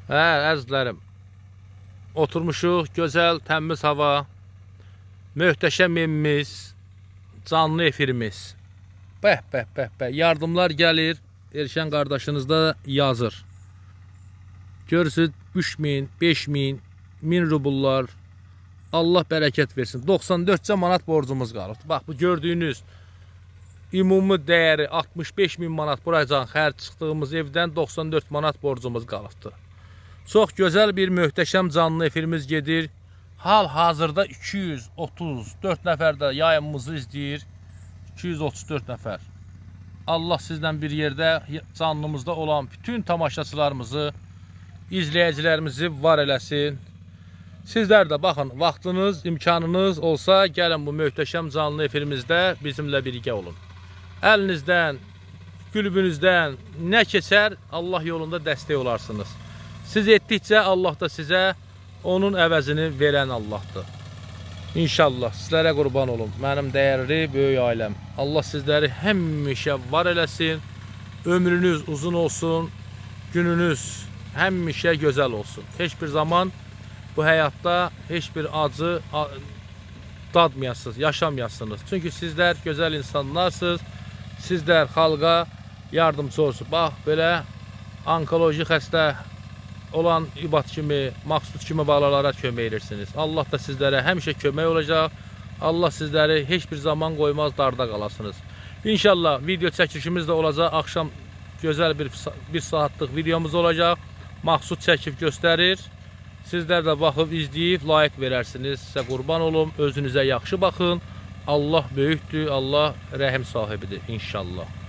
Hə, əzizlərim, oturmuşuq, gözəl, təmiz hava, möhtəşəm evimiz, canlı efirimiz. Bəh, bəh, bəh, bəh, yardımlar gəlir, Erşən qardaşınız da yazır. Görürsünüz, 3000, 5000, 1000 rubullar, Allah bərəkət versin. 94 manat borcumuz qalıb. Bax, bu gördüyünüz ümumi dəyəri 65.000 manat buracan xərc çıxdığımız evdən 94 manat borcumuz qalıbdır. Çox gözəl bir möhtəşəm canlı efirimiz gedir. Hal-hazırda 234 nəfər də yayımımızı izləyir. 234 nəfər. Allah sizlə bir yerdə canlımızda olan bütün tamaşaçılarımızı, izləyicilərimizi var eləsin. Sizlər də baxın, vaxtınız, imkanınız olsa gəlin bu möhtəşəm canlı efirimizdə bizimlə birgə olun. Əlinizdən, qülbünüzdən nə keçər, Allah yolunda dəstək olarsınız. Siz etdikcə Allah da sizə onun əvəzini verən Allahdır. İnşallah sizlərə qurban olun, mənim dəyərli böyük ailəm. Allah sizləri həmişə var eləsin, ömrünüz uzun olsun, gününüz həmişə gözəl olsun. Heç bir zaman bu həyatda heç bir acı dadmayasınız, yaşamayasınız. Çünki sizlər gözəl insanlarsınız, sizlər xalqa yardımcı olsun. Bax, belə onkoloji xəstə olan İbat kimi, Maqsud kimi balalara kömək edirsiniz. Allah da sizlərə həmişə kömək olacaq. Allah sizləri heç bir zaman qoymaz, darda qalasınız. İnşallah video çəkilişimiz də olacaq. Axşam gözəl bir saatlıq videomuz olacaq. Maqsud çəkib göstərir. Sizlər də baxıb, izləyib, layiq verərsiniz. Sizə qurban olum, özünüzə yaxşı baxın. Allah böyükdür, Allah rəhim sahibidir inşallah.